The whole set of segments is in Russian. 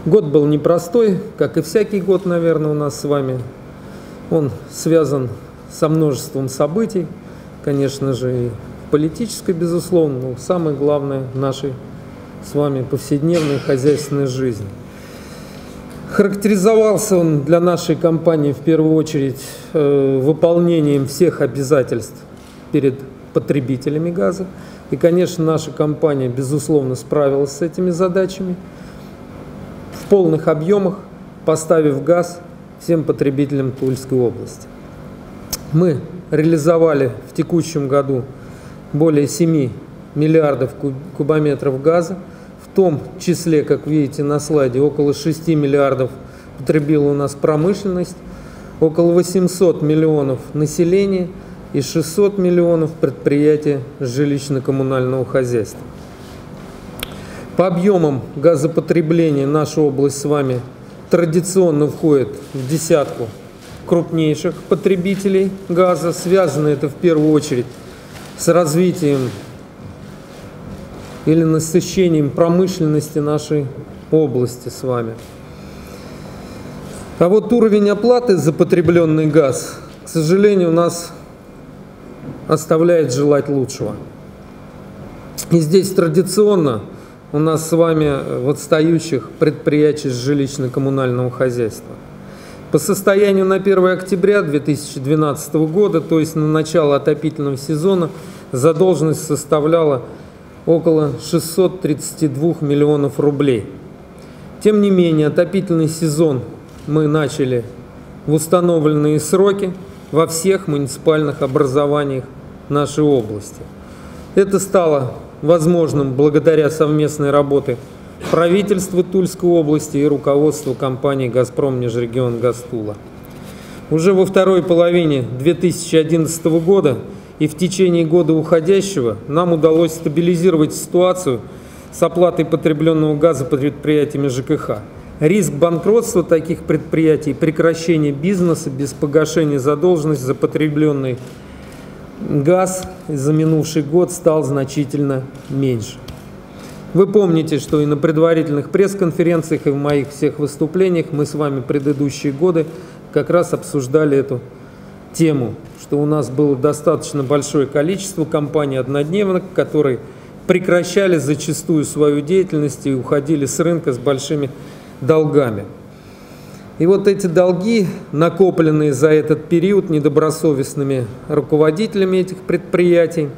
Год был непростой, как и всякий год, наверное, у нас с вами. Он связан со множеством событий, конечно же, и политической, безусловно, но самое главное в нашей с вами повседневной хозяйственной жизни. Характеризовался он для нашей компании в первую очередь выполнением всех обязательств перед потребителями газа. И, конечно, наша компания, безусловно, справилась с этими задачами в полных объемах, поставив газ всем потребителям Тульской области. Мы реализовали в текущем году более 7 миллиардов кубометров газа, в том числе, как видите на слайде, около 6 миллиардов потребила у нас промышленность, около 800 миллионов населения и 600 миллионов предприятий жилищно-коммунального хозяйства. По объемам газопотребления наша область с вами традиционно входит в десятку крупнейших потребителей газа. Связано это в первую очередь с развитием или насыщением промышленности нашей области с вами. А вот уровень оплаты за потребленный газ, к сожалению, у нас оставляет желать лучшего. И здесь традиционно у нас с вами в отстающих предприятиях жилищно-коммунального хозяйства. По состоянию на 1 октября 2012 года, то есть на начало отопительного сезона, задолженность составляла около 632 миллионов рублей. Тем не менее, отопительный сезон мы начали в установленные сроки во всех муниципальных образованиях нашей области. Это стало возможным благодаря совместной работе правительства Тульской области и руководства компании «Газпром Межрегионгаз Тула». Уже во второй половине 2011 года и в течение года уходящего нам удалось стабилизировать ситуацию с оплатой потребленного газа предприятиями ЖКХ. Риск банкротства таких предприятий, прекращение бизнеса без погашения задолженности за потребленный газ за минувший год стал значительно меньше. Вы помните, что и на предварительных пресс-конференциях, и в моих всех выступлениях мы с вами предыдущие годы как раз обсуждали эту тему, что у нас было достаточно большое количество компаний-однодневок, которые прекращали зачастую свою деятельность и уходили с рынка с большими долгами. И вот эти долги, накопленные за этот период недобросовестными руководителями этих предприятий,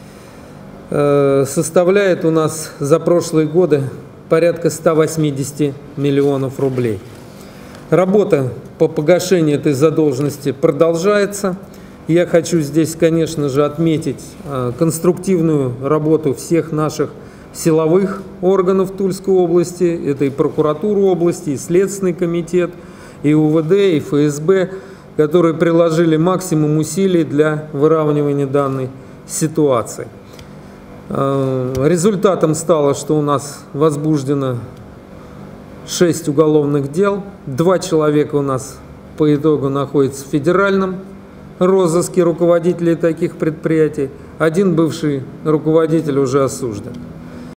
составляет у нас за прошлые годы порядка 180 миллионов рублей. Работа по погашению этой задолженности продолжается. Я хочу здесь, конечно же, отметить конструктивную работу всех наших силовых органов Тульской области. Это и прокуратура области, и Следственный комитет, и УВД, и ФСБ, которые приложили максимум усилий для выравнивания данной ситуации. Результатом стало, что у нас возбуждено 6 уголовных дел. 2 человека у нас по итогу находятся в федеральном розыске руководителей таких предприятий. 1 бывший руководитель уже осужден.